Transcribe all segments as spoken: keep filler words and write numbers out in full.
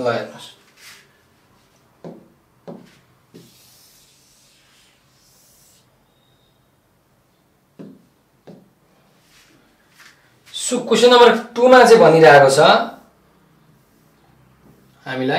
ल हेर्नुस् so question number two मा चाहिँ भनिरहेको छ हामीलाई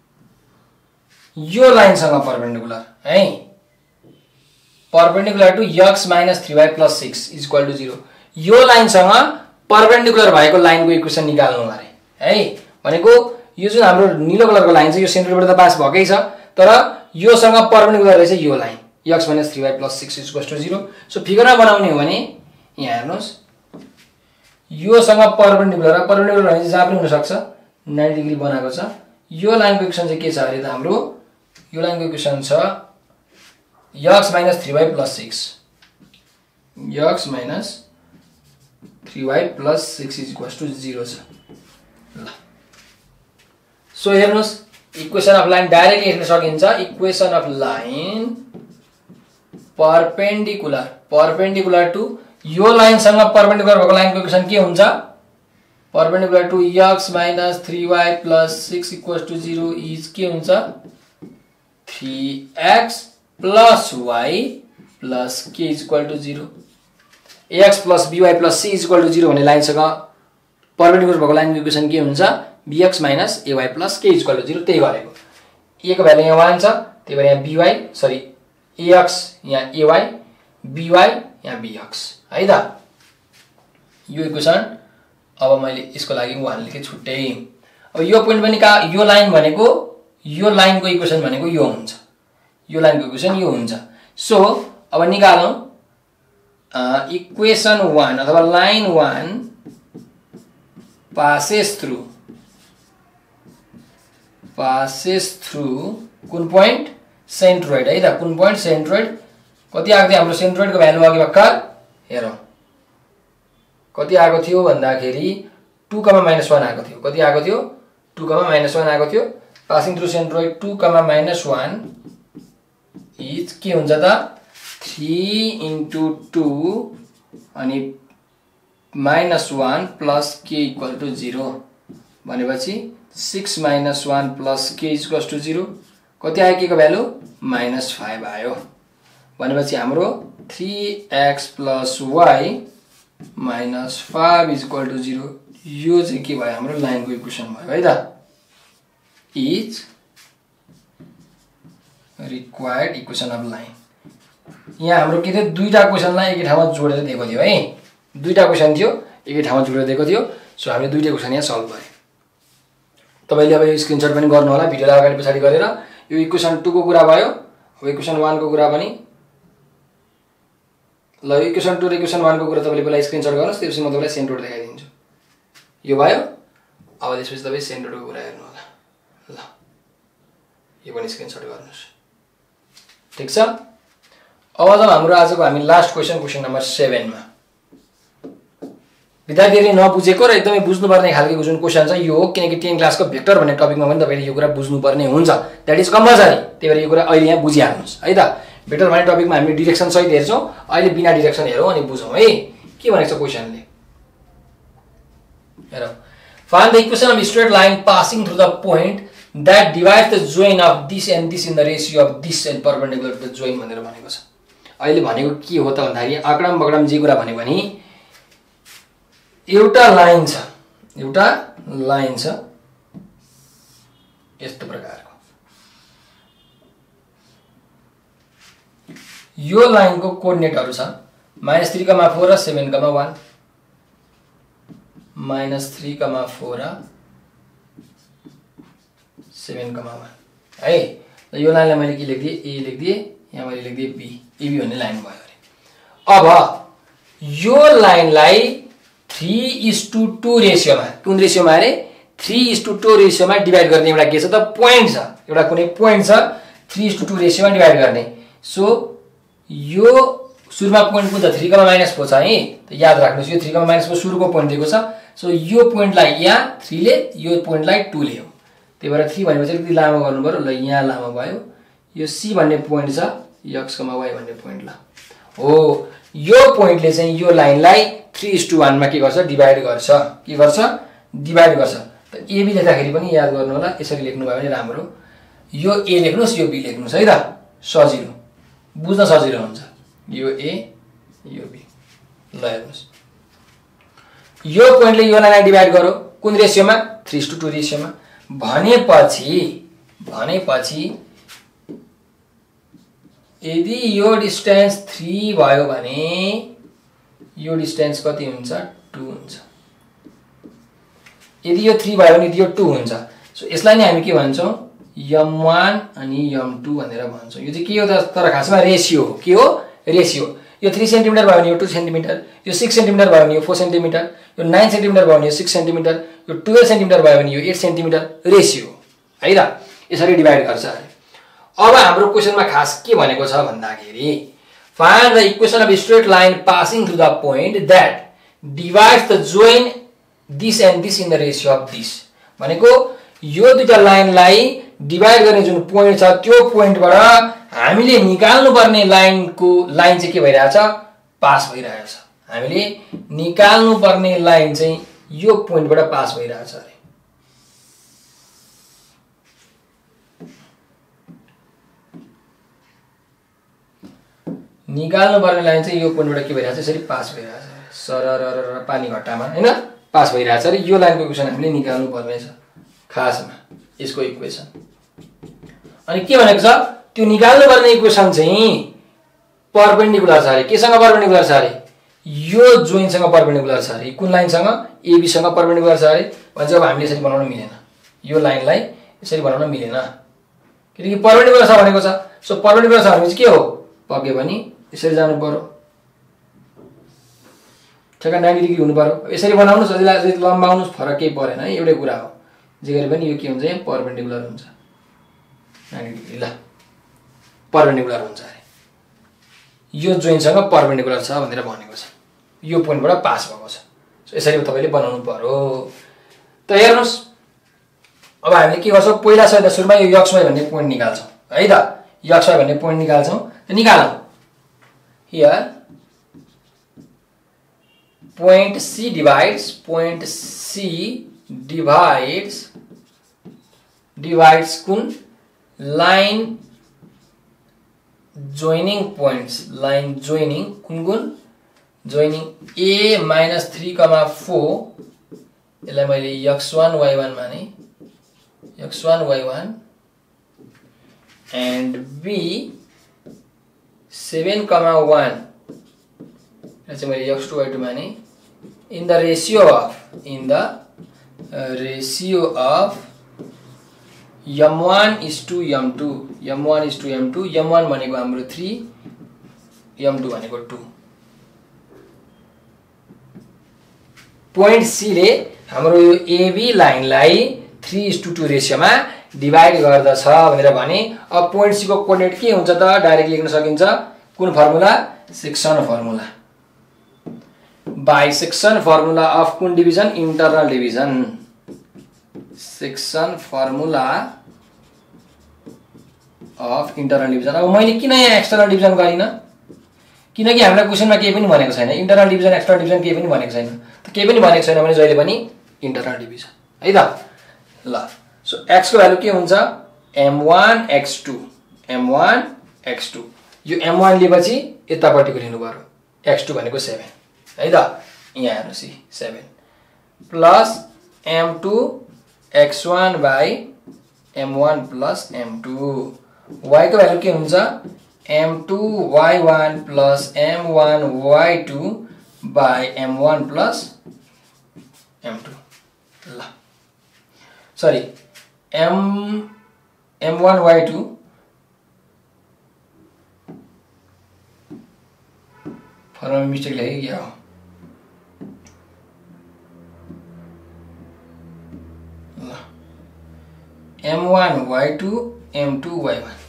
यो लाइनसँग परपेन्डिकुलर है perpendicular to x minus three y plus six is equal to zero यो लाइनसँग परपेन्डिकुलर भएको लाइनको इक्वेसन निकाल्नु अरे है भनेको यो जुन हाम्रो नीलो कलरको लाइन छ यो सेन्टरबाट त पास भकै छ तर योसँग परपेन्डिकुलर रहेछ यो line x minus three y plus six is equal to zero so फिगरमा बनाउने हो भने यहाँ हेर्नुस् योसँग परपेन्डिकुलर परपेन्डिकुलर भने जहाँ पनि हुन सक्छ नाइन्टी डिग्री बनाएको छ यो लाइनको इक्वेसन चाहिँ के छ अरे त हाम्रो यो लाइनको इक्वेसन छ x minus three y plus six x minus three y plus six is equal to zero छ ल सो हेर्नुस् इक्वेसन अफ लाइन डाइरेक्टली लेख्न सकिन्छ equation of line perpendicular perpendicular to यो लाइनसँग परपेन्डिकुलर भएको लाइनको इक्वेसन के हुन्छ perpendicular to x minus three y plus six equals to zero is के हुन्छ three x plus y plus k is equal to zero ax plus by plus c is equal to zero भन्ने लाइनसँग perpendicular भएको लाइनको equation के हुन्छ bx minus ay plus k is equal to zero त्यही गरेको a को value यहाँ one छ त्यही भएर यहाँ by सरी ax यहाँ ay by यहाँ bx है त यो इक्वेसन अब मैले यसको लागि one लेखे छुट्टै अब यो पोइन्ट पनि का यो लाइन भनेको यो लाइनको इक्वेसन भनेको यो हुन्छ यो लाइनको इक्वेसन यो हुन्छ सो अब निकालौं इक्वेसन one अथवा लाइन one passes through passes through कुन पोइन्ट सेन्ट्रोइड है त कुन पोइन्ट सेन्ट्रोइड कति आएको थियो हाम्रो सेन्ट्रोइडको भ्यालु अघि भर्खर हेरौं कति आएको थियो भन्दाखेरि टू minus one आएको थियो कति आएको थियो टू minus one आएको थियो passing through centroid two minus one is के हुन्छ त थ्री into टू अनि minus one plus k equal to zero भनेपछि six minus one plus k is equal to zero कति आयो के को भ्यालु minus फाइभ आयो भनेपछि हाम्रो three x plus y minus five is equal to zero यो चाहिँ के भयो हाम्रो लाइनको इक्वेसन भयो है त is required equation of line यहाँ हाम्रो के थियो दुईटा क्वेशनलाई एकै ठाउँमा जोडेर दिएको थियो है दुईटा क्वेशन थियो एकै ठाउँमा जोडेर दिएको थियो सो हामीले दुईटा क्वेशन यहाँ सल्भ गरे तपाईले अब यो स्क्रिनशट पनि गर्नु होला भिडियोलाई अगाडि पछाडी गरेर यो इक्वेसन टू को कुरा भयो अब इक्वेसन one को कुरा पनि ल इक्वेसन टू र इक्वेसन one को कुरा तपाईले पहिला स्क्रिनशट गर्नुस् त्यसपछि म तपाईलाई सेन्टर देखाइदिन्छु यो भयो अब त्यसपछि तपाई सेन्टरको कुरा हेर्नु होला ल यो पनि स्क्रिनशट गर्नुस् ठीक छ अब त हाम्रो आजको हामी last question question number seven मा विद्यार्थीहरुले नबुझेको र एकदमै बुझ्नुपर्ने खालको जुन क्वेशन छ यो हो किनकि टेन क्लासको भेक्टर भन्ने टपिकमा पनि तपाईले यो कुरा बुझ्नुपर्ने हुन्छ दैट इज कम्पलसरी त्यही भएर यो कुरा अहिले यहाँ बुझिहाल्नुस् है त भेक्टर भन्ने टपिकमा हामी डाइरेक्सन सहित हेर्छौं अहिले बिना डाइरेक्सन हेरौं अनि बुझौं है के भनेको छ क्वेशनले हेरौं find the equation of a straight line passing through the point that divides the join of this and this in the ratio of this and perpendicular to the join भनेर भनेको छ अहिले भनेको के हो त भन्दाखेरि आक्रम बगडम जे कुरा भने पनि एउटा लाइन छ एउटा लाइन छ यस्तो प्रकारको यो लाइनको कोअर्डिनेटहरु छ माइनस थ्री फोर र seven one minus three four र सेभेन वन है यो लाइनलाई मैले के लेख्दिए ए लेख्दिए यहाँ मैले लेख्दिए बी एबी भन्ने लाइन भयो अरे अब यो लाइनलाई थ्री इज टू टू रेशियोमा कुन रेशियोमा अरे थ्री इज टू टू रेशियोमा डिवाइड गर्ने एउटा के छ त पोइन्ट छ एउटा कुनै पोइन्ट छ थ्री इज टू टू रेशियोमा डिवाइड गर्ने सो यो सुरुमा पोइन्ट कुन त थ्री माइनस फोर छ है त याद राख्नुस् यो थ्री माइनस फोर सुरुको पोइन्ट दिएको छ सो यो पोइन्टलाई यहाँ थ्री ले यो पोइन्टलाई टू ले हो त्यही भएर थ्री भनेपछि अलिकति लामो गर्नु पर्यो ल यहाँ लामो भयो यो सी भन्ने पोइन्ट छ x, y भन्ने पोइन्ट ल हो यो पोइन्टले चाहिँ यो लाइनलाई थ्री इज टू वन मा के गर्छ डिवाइड गर्छ के गर्छ डिवाइड गर्छ त एबी लेख्दाखेरि पनि याद गर्नु होला, यसरी लेख्नु भयो भने राम्रो। यो ए लेख्नुहोस्, यो बी लेख्नुहोस् है त, सजिलो बुझ्न सजिलो हुन्छ। यो ए यो बी। ल हेर्नुहोस्, यो पोइन्टले यो लाइनलाई डिभाइड गर्यो कुन रेसियोमा? थ्री इज टू टू रेसियोमा। भनेपछि भनेपछि यदि यो डिस्टेन्स थ्री भयो भने यो डिस्टेन्स कति हुन्छ? टू हुन्छ। यदि यो थ्री भयो भने यो टू हुन्छ। सो यसलाई नै हामी के भन्छौँ? एम वान अनि एम टू भनेर भन्छौँ। यो चाहिँ के हो त? तर खासमा रेसियो हो। के हो? रेसियो। यो थ्री सेन्टिमिटर भयो भने यो टू सेन्टिमिटर, यो सिक्स सेन्टिमिटर भयो भने यो फोर सेन्टिमिटर, यो नाइन सेन्टिमिटर भयो भने यो सिक्स सेन्टिमिटर, यो टुवेल्भ सेन्टिमिटर भयो भने यो एट सेन्टिमिटर रेसियो है त। यसरी डिभाइड गर्छ अरे। अब हाम्रो क्वेसनमा खास के भनेको छ भन्दाखेरि find the equation of straight line passing through the point that divides the join this and this in the ratio of this. भनेको यो दुईटा लाइनलाई डिवाइड गर्ने जुन पोइन्ट छ त्यो पोइन्टबाट हामीले निकाल्नु पर्ने लाइनको लाइन चाहिँ के भइरहेछ? पास भइरहेछ। हामीले निकाल्नु पर्ने लाइन चाहिँ यो पोइन्टबाट पास भइरहेछ अरे। निकाल्नु पर्ने लाइन चाहिँ यो पोइन्टबाट के भइरहेछ? यसरी पास भइरहेछ। सरर पानी घट्टामा हैन पास भइरहेछ अरे। यो लाइनको इक्वेसन हामीले निकाल्नु पर्ने छ खासमा, यसको इक्वेसन। अनि के भनेको छ? त्यो निकाल्नु पर्ने इक्वेसन चाहिँ परपेन्डिकुलर छ अरे। केसँग परपेन्डिकुलर छ अरे? यो जोइनसँग परपेन्डिकुलर छ अरे। कुन लाइनसँग? एबीसँग परपेन्डिकुलर छ अरे। भन्छ अब हामीले यसरी बनाउन मिलेन, यो लाइनलाई यसरी बनाउन मिलेन किनकि परपेन्डिकुलर छ भनेको छ। सो परपेन्डिकुलर छ भनेपछि के हो? पक्कै पनि यसरी जानु पर्यो, ठेक्का नाइन्टी डिग्री हुनु पर्यो। यसरी बनाउनुस्, अझै लम्बाउनुस्, फरक केही परेन है, एउटै कुरा हो। जे गरे पनि यो के हुन्छ? यहाँ परपेन्डिकुलर हुन्छ नाइन्टी डिग्री। ल परपेन्डिकुलर हुन्छ अरे। यो जोइनसँग परपेन्डिकुलर छ भनेर भनेको छ। यो पोइन्टबाट पास भएको छ। सो यसरी तपाईले बनाउनु पर्यो। त हेर्नुस्, अब हामीले के गर्छौँ? पहिला सबैभन्दा सुरुमा यो एक्स वाइ भन्ने पोइन्ट निकाल्छौँ है त। एक्स वाइ भन्ने पोइन्ट निकाल्छौँ। त निकालौँ। Here point C divides point C divides divides kun line joining points, line joining kun kun joining A minus three comma four यसलाई मैले x one y one माने x one y one and B seven comma one यसलाई चाहिँ मैले x two y two माने in the ratio of in the uh, ratio of m one is to m two, m one is to m two, m one भनेको हाम्रो three, m two भनेको two। point C ले हाम्रो यो A B लाइनलाई three is to two रेशियोमा divide गर्दछ भनेर भने। अब point C को कोअर्डिनेट के हुन्छ त? डाइरेक्ट लेख्न सकिन्छ। कुन formula? Section formula. Bisection formula of कुन division? Internal division. Section formula of internal division. अब मैले किन यहाँ एक्सटर्नल डिभिजन गरिन? किनकि हामीलाई क्वेशनमा केही पनि भनेको छैन। इंटरनल डिभिजन एक्सटर्नल डिभिजन केही पनि भनेको छैन। त केही पनि भनेको छैन भने जहिले पनि इंटरनल डिभिजन है त। ल सो x को भ्यालु के हुन्छ? m one x two, m one x two। यो m one लिएपछि यतापट्टिको लिनु पर्यो। x two भनेको seven है त। यहाँ हेर्नुस् seven plus m two x one by m one plus m two। y को भ्यालु के हुन्छ? m two y one plus m one y two by m one plus m two। ल sorry m m one y two formula mistake लेखेँ क्या हो? m one y two m two y one।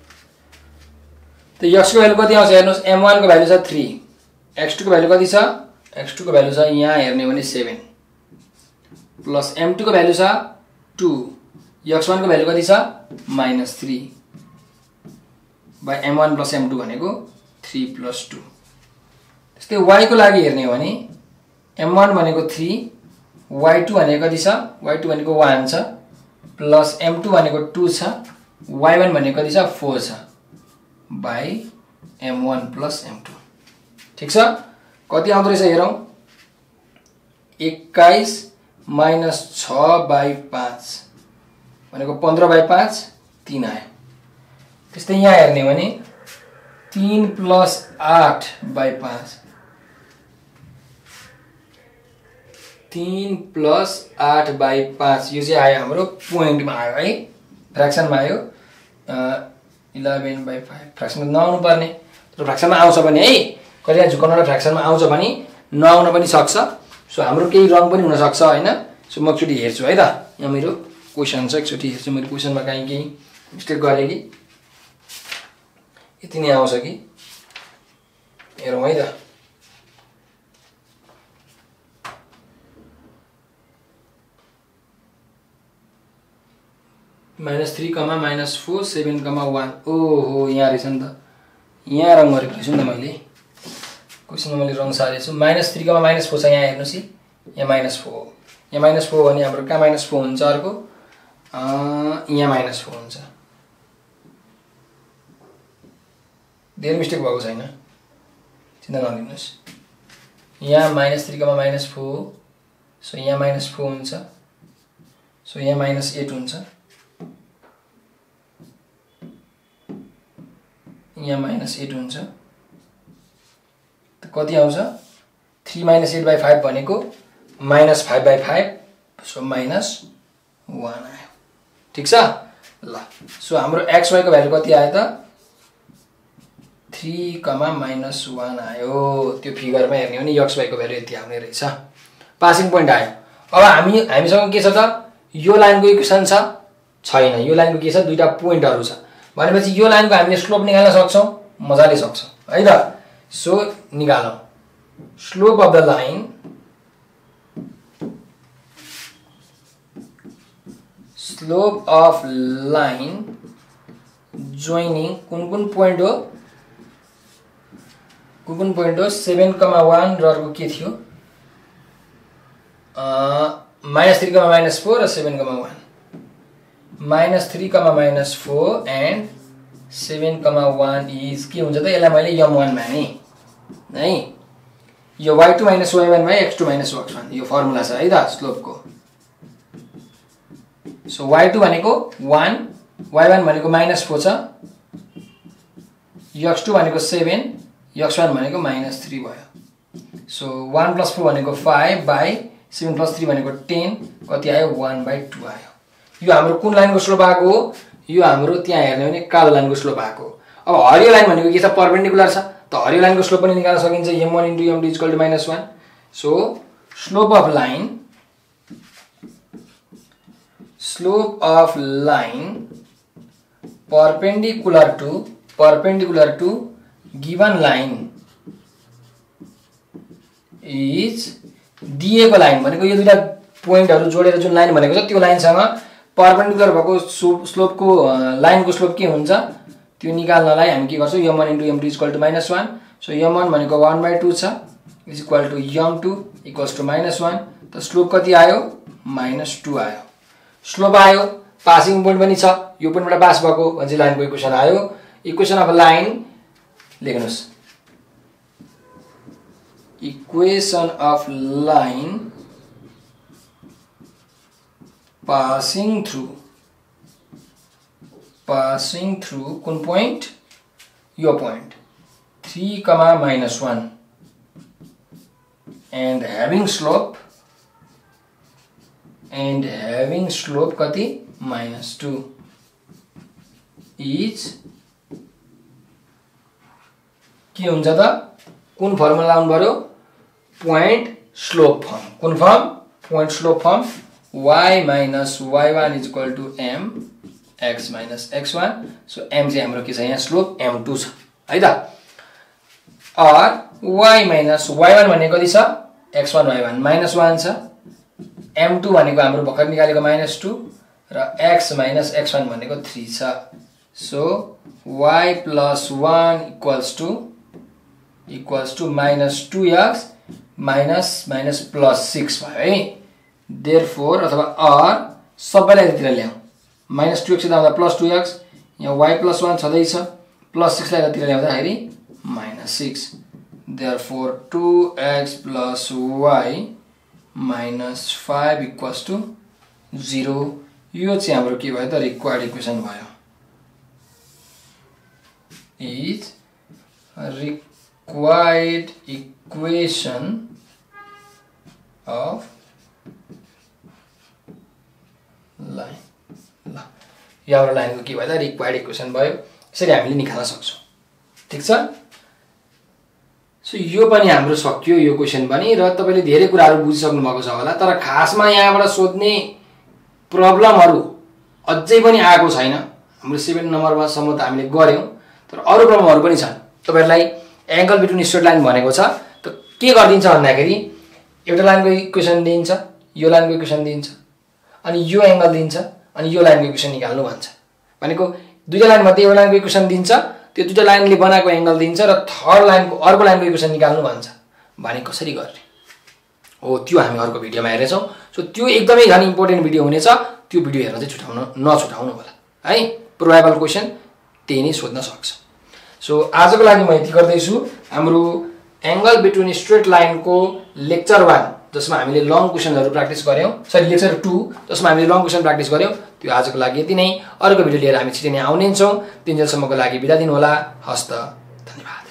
तो x को value कति आउँछ हेर्नुस्? m one को भ्यालु छ three, x two को भ्यालु कति छ? x two को भ्यालु छ यहाँ हेर्ने भने seven प्लस m two को भ्यालु छ two, x one को भ्यालु कति छ? minus three by m one plus m two भनेको three plus two। त्यस्तै y को लागि हेर्ने हो भने m one भनेको three, वाई टू भनेको कति छ वाई टू भनेको one छ प्लस एम टू भनेको two छ वाई वन भनेको कति छ four छ by m one plus m two ठीक छ कति आउँदो रहेछ हेरौं एक्काइस माइनस छ बाई पाँच भनेको पन्ध्र बाई पाँच तीन आयो त्यस्तै यहाँ हेर्ने भने तीन प्लस आठ बाई पाँच तीन प्लस आठ बाई पाँच यो चाहिँ आयो हाम्रो पोइन्टमा आयो है फ्र्याक्सनमा आयो इलेवन बाई फाइभ फ्र्याक्सनमा नआउनु पर्ने तर फ्र्याक्सनमा आउँछ भने है कहिले झुकाउनलाई फ्र्याक्सनमा आउँछ भने नआउन पनि सक्छ सो हाम्रो केही रङ पनि हुन सक्छ हैन सो म एकचोटि हेर्छु है त यहाँ मेरो क्वेशन छ एकचोटि हेर्छु मैले क्वेशनमा कहीँ केही मिस्टेक गरेँ कि यति नै आउँछ कि हेरौँ है त minus three comma minus four seven comma one ओहो यहाँ रहेछ नि त यहाँ रङ गरेको रहेछु नि त मैले क्वेसनमा मैले रङ सारेछु minus three comma minus four छ यहाँ हेर्नुहोस् यहाँ माइनस फोर यहाँ माइनस फोर भने हाम्रो कहाँ माइनस फोर हुन्छ अर्को यहाँ माइनस फोर हुन्छ धेरै मिस्टेक भएको छैन चिन्ता नलिनुहोस् यहाँ minus three comma minus four so यहाँ माइनस फोर हुन्छ सो यहाँ माइनस एट हुन्छ यहाँ माइनस एट हुन्छ त कति आउँछ three minus eight by five भनेको minus five by five so minus one आयो ठीक छ ल सो हाम्रो एक्स वाई को भ्यालु कति आयो त थ्री कमा माइनस वान आयो त्यो फिगरमा हेर्ने हो भने एक्स वाई को भ्यालु यति आउने रहेछ पासिङ पोइन्ट आयो अब हामी हामीसँग के छ त यो लाइनको इक्वेसन छ छैन यो लाइनको के छ दुईटा पोइन्टहरु छ भनेपछि यो लाइनको हामीले स्लोप निकाल्न सक्छौं मजाले सक्छौं है त सो निकालौं slope of the line slope of line joining कुन कुन पोइन्ट हो कुन कुन पोइन्ट हो सेभेन कमा वन र अर्को के थियो minus three comma minus four र seven comma one minus three comma minus four and seven comma one is के हुन्छ त यसलाई मैले एम वन माने है यो y two minus y one by x two minus x one यो फर्मुला छ है त स्लोप को सो वाई टू भनेको वन वाई वन भनेको माइनस फोर छ एक्स टू भनेको सेभेन एक्स वन भनेको माइनस थ्री भयो सो वन प्लस फोर भनेको five by seven plus three भनेको टेन कति आयो वन बाई टू आयो यो हाम्रो कुन लाइनको स्लोप आएको हो यो हाम्रो त्यहाँ हेर्ने भने कालो लाइनको स्लोप आएको अब हरियो लाइन भनेको के छ परपेन्डिकुलर छ त हरियो लाइनको स्लोप पनि निकाल्न सकिन्छ m one into m two equal to minus one so slope of line slope of line perpendicular to perpendicular to given line is दिएको लाइन भनेको यो दुईटा पोइन्टहरु जोडेर जुन लाइन भनेको छ त्यो लाइनसँग परपेन्डिकुलर भएको स्लोप को लाइन को स्लोप के हुन्छ त्यो निकाल्नलाई हामी के गर्छौं m one into m two equal to minus one so m one भनेको वन बाई टू छ is equal to m two equals to minus one त स्लोप कति आयो माइनस टू आयो स्लोप आयो पासिङ पोइन्ट पनि छ यो पोइन्टबाट पास भएको भने लाइनको इक्वेसन आयो इक्वेसन अफ लाइन लेख्नुस् equation of line passing through passing through kun point your point three comma minus one and having slope and having slope kati minus two is के हुन्छ त कुन फर्मुला लाउनु पर्यो point slope form कुन form point slope form y minus y one is equal to m x minus x one so m चाहिँ हाम्रो के छ यहाँ स्लोप m two छ है त और y minus y one भनेको कति छ x one y one minus one छ m two भनेको हाम्रो भर्खर निकालेको minus two र x minus x one भनेको three छ so y plus one equals to equals to minus two x minus minus plus six भयो है देयरफोर अथवा अर सबैलाई यतातिर ल्याउँ माइनस टू एक्स यता आउँदा प्लस टू एक्स यहाँ वाई प्लस वान छँदैछ प्लस सिक्सलाई यतातिर ल्याउँदाखेरि minus six therefore two x plus y minus five equals to zero यो चाहिँ हाम्रो के भयो त रिक्वायर्ड इक्वेसन भयो is required equation of line ल यो हाम्रो लाइनको के भयो त रिक्वायर्ड इक्वेसन भयो यसरी हामीले निकाल्न सक्छौँ ठिक छ सो यो पनि हाम्रो सकियो यो क्वेसन पनि र तपाईले धेरै कुराहरू बुझिसक्नु भएको छ होला तर खासमा यहाँबाट सोध्ने प्रब्लमहरू अझै पनि आएको छैन हाम्रो सेभेन नम्बरमा सम्म त हामीले गर्यौं तर अरु प्रब्लमहरू पनि छन् तपाईहरुलाई एंगल बिट्विन स्ट्रेट लाइन भनेको छ त के गरिदिन्छ भन्दाखेरि एउटा लाइनको इक्वेसन दिन्छ यो लाइनको इक्वेसन दिन्छ अनि यो एंगल दिन्छ अनि यो लाइनको इक्वेसन निकाल्नु भन्छ भनेको दुईटा लाइन मध्ये एउटा लाइनको इक्वेसन दिन्छ त्यो दुईटा लाइनले बनाएको एंगल दिन्छ र थर्ड लाइनको अर्को लाइनको इक्वेसन निकाल्नु भन्छ भने कसरी गर्ने हो त्यो हामी अर्को भिडियोमा हेर्नेछौं सो त्यो एकदमै झन् इम्पोर्टेन्ट भिडियो हुनेछ त्यो भिडियो हेर्न चाहिँ छुटाउन नछुटाउनु होला है प्रोबेबल क्वेशन त्यही नै सोध्न सक्छ सो आजको लागि म यति गर्दै छु हाम्रो एंगल बिट्विन स्ट्रेट लाइनको लेक्चर वन जसमा हामीले लङ क्वेशनहरु प्र्याक्टिस गर्यौं सरी लेक्चर टू जसमा हामीले लङ क्वेशन प्र्याक्टिस गर्यौं त्यो आजको लागि यति नै अर्को भिडियो लिएर हामी छिटै नै आउने छौं तिनजेलसम्मको लागि बिदा दिनु होला हस्त धन्यवाद।